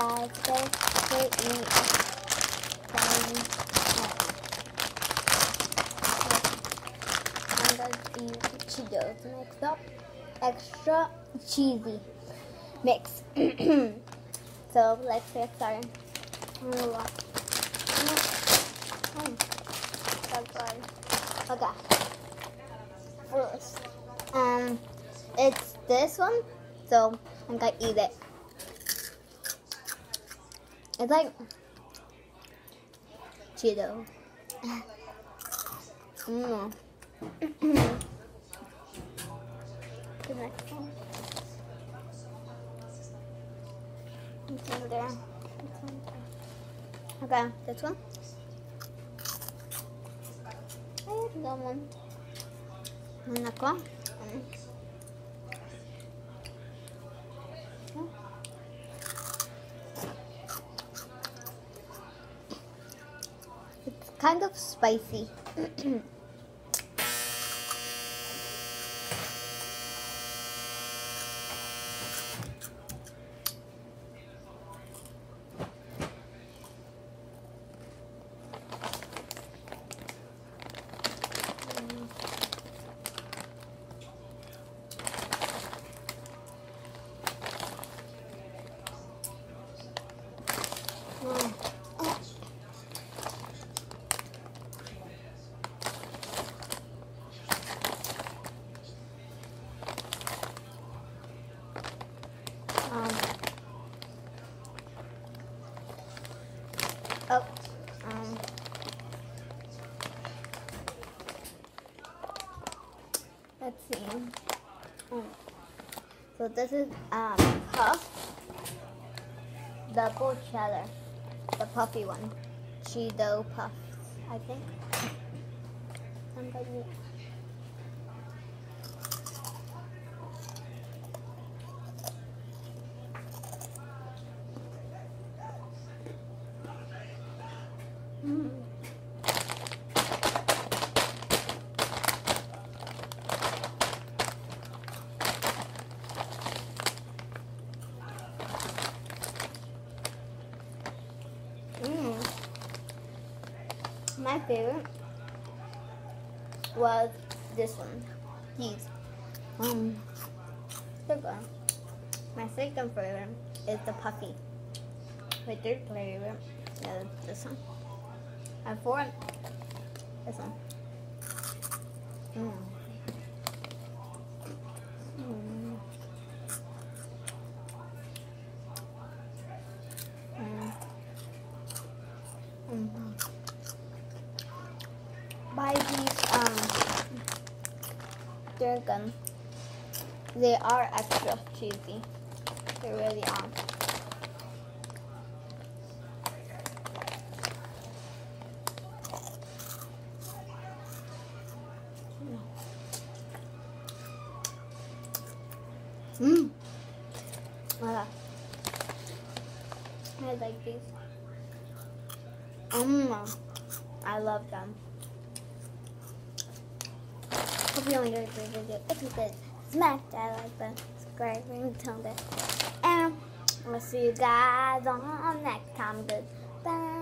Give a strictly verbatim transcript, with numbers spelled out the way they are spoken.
guys, today we eat some I'm gonna eat Cheetos mixed up, extra cheesy mix. So let's get started. Oh, okay. First, um, it's this one, so I'm gonna eat it. It's like Cheeto. Mmm. The next one. It's in there. It's in there. Okay, this one. Ay, that one. And that one. It's kind of spicy. Um, oh, um, let's see. Oh. So this is um puff, double cheddar, the puffy one, Cheeto puffs, I think. Somebody. Mm. Mm. My favorite was this one. These. Um, sugar. My second favorite is the puffy. My third favorite is this one. And fourth, this one. Mm. Mm. Mm. Mm. Buy these um Durgan. They are extra cheesy. They really are. Mmm. Okay. I like these. Mmm. I love them. Hope you enjoyed the video. If you did, smash that like button, subscribe, ring the bell. And we'll see you guys on next time. Goodbye.